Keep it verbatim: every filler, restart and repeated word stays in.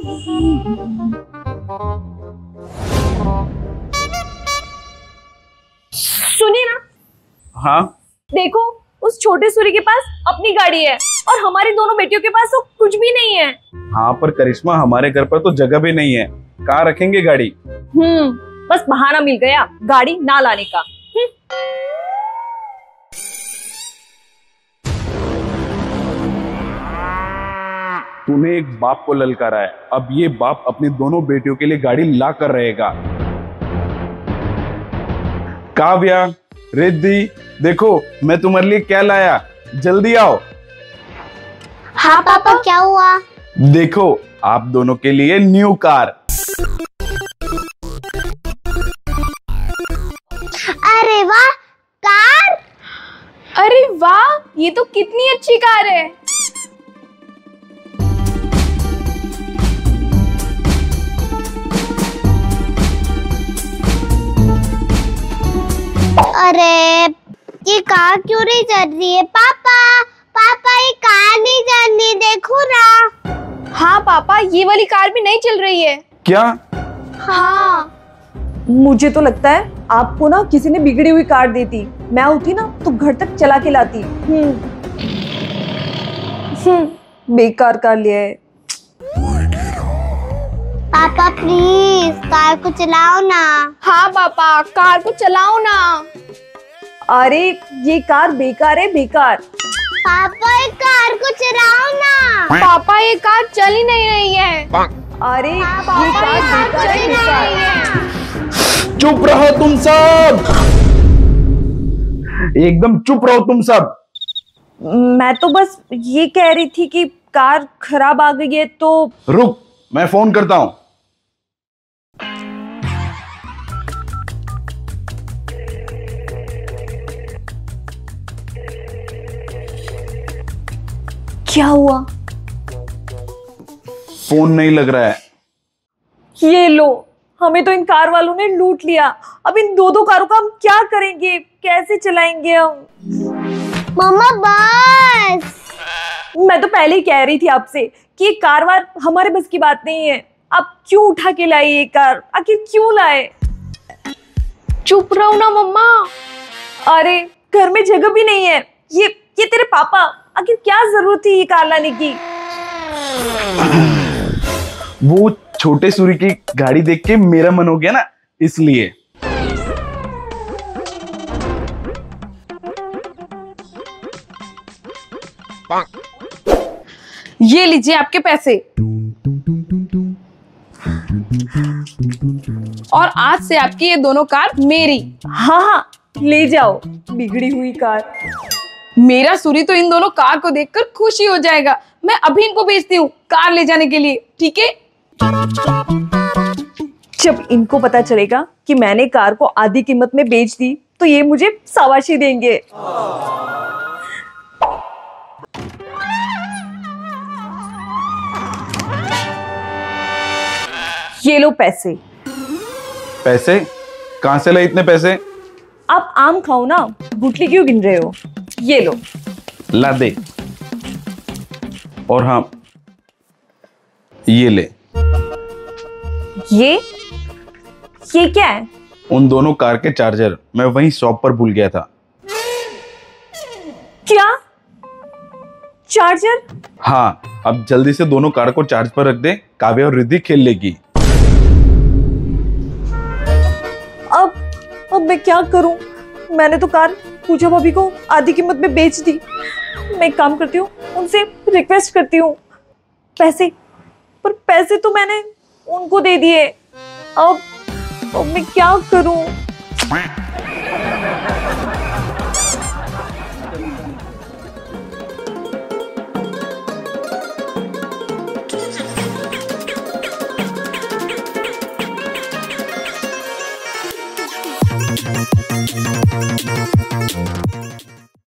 सुनिए ना। हाँ देखो, उस छोटे सूर्य के पास अपनी गाड़ी है और हमारी दोनों बेटियों के पास तो कुछ भी नहीं है। हाँ पर करिश्मा, हमारे घर पर तो जगह भी नहीं है, कहाँ रखेंगे गाड़ी? हम्म बस बहाना मिल गया गाड़ी ना लाने का। तूने एक बाप को ललकारा है, अब ये बाप अपनी दोनों बेटियों के लिए गाड़ी ला कर रहेगा। काव्या, रिद्धि, देखो मैं तुम्हारे लिए क्या लाया, जल्दी आओ। हाँ पापा, क्या हुआ? देखो आप दोनों के लिए न्यू कार। अरे वाह, कार! अरे वाह, ये तो कितनी अच्छी कार है। अरे ये कार क्यों नहीं चल रही है? पापा पापा ये कार नहीं चल रही, देखो ना। हाँ पापा, ये वाली कार भी नहीं चल रही है। क्या? हाँ, मुझे तो लगता है आपको ना किसी ने बिगड़ी हुई कार दी थी। मैं उठी ना तो घर तक चला के लाती। हम्म हम्म बेकार कार लिया है। पापा प्लीज कार को चलाओ ना। हाँ पापा, कार को चलाओ ना। अरे ये कार बेकार है, बेकार। पापा ये कार को चलाओ ना। पापा ये कार चल ही नहीं रही है। अरे ये पापा, कार ये कार बेकार चल है, ही नहीं बेकार। रही है। चुप रहो तुम सब, एकदम चुप रहो तुम सब। मैं तो बस ये कह रही थी कि कार खराब आ गई है तो। रुक, मैं फोन करता हूं। क्या हुआ? फोन नहीं लग रहा है। ये लो, हमें तो इन कार वालों ने लूट लिया। अब इन दो दो कारों का हम क्या करेंगे, कैसे चलाएंगे हम? मम्मा बस। मैं तो पहले ही कह रही थी आपसे कि ये कार वार हमारे बस की बात नहीं है। आप क्यों उठा के लाई ये कार, आखिर क्यों लाए? चुप रहो ना मम्मा। अरे घर में जगह भी नहीं है। ये ये तेरे पापा, आखिर क्या जरूरत थी ये कार लाने की? वो छोटे सूर्य की गाड़ी देख के मेरा मन हो गया ना, इसलिए। ये लीजिए आपके पैसे। और आज से आपकी ये दोनों कार मेरी। हाँ हाँ ले जाओ बिगड़ी हुई कार। मेरा सूरी तो इन दोनों कार को देखकर खुशी हो जाएगा। मैं अभी इनको भेजती हूँ कार ले जाने के लिए, ठीक है? जब इनको पता चलेगा कि मैंने कार को आधी कीमत में बेच दी तो ये मुझे शाबाशी देंगे। ये लो पैसे। पैसे? कहां से लाए इतने पैसे? आप आम खाओ ना, गुटली क्यों गिन रहे हो? ये लो। ला दे। और हाँ, ये ले। ये ये क्या है? उन दोनों कार के चार्जर मैं वहीं शॉप पर भूल गया था। क्या चार्जर? हाँ, अब जल्दी से दोनों कार को चार्ज पर रख दे, काव्या और रिद्धि खेल लेगी। अब अब मैं क्या करूं? मैंने तो कार पूजा भाभी को आधी कीमत में बेच दी। मैं एक काम करती हूँ, उनसे रिक्वेस्ट करती हूँ पैसे, पर पैसे तो मैंने उनको दे दिए। अब अब मैं क्या करूं?